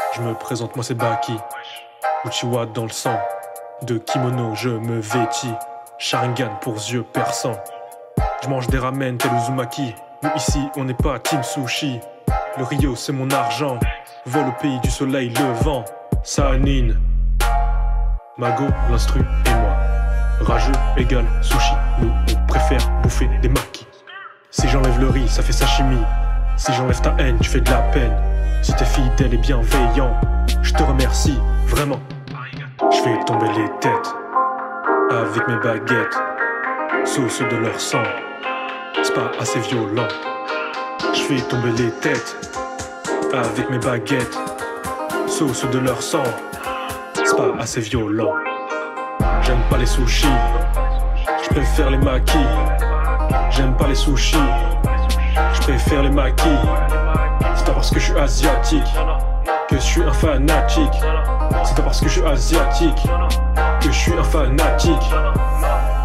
Je me présente, moi c'est Baki. Uchiwa dans le sang. De kimono, je me vêtis. Sharingan pour yeux perçants. Je mange des ramen tel Uzumaki. Nous ici, on n'est pas Team Sushi. Le Rio, c'est mon argent. Vol au pays du soleil levant. Sanin. Mago, l'instru et moi. Rageux égale sushi. Nous, on préfère bouffer des maquis. Si j'enlève le riz, ça fait sashimi. Si j'enlève ta haine, tu fais de la peine. Si t'es fidèle et bienveillant, je te remercie, vraiment. Je fais tomber les têtes avec mes baguettes, sauce de leur sang. C'est pas assez violent. Je fais tomber les têtes avec mes baguettes, sauce de leur sang. C'est pas assez violent. J'aime pas les sushis, je préfère les maquis. J'aime pas les sushis, je préfère les maquis. C'est pas parce que je suis asiatique que je suis un fanatique. C'est pas parce que je suis asiatique que je suis un fanatique.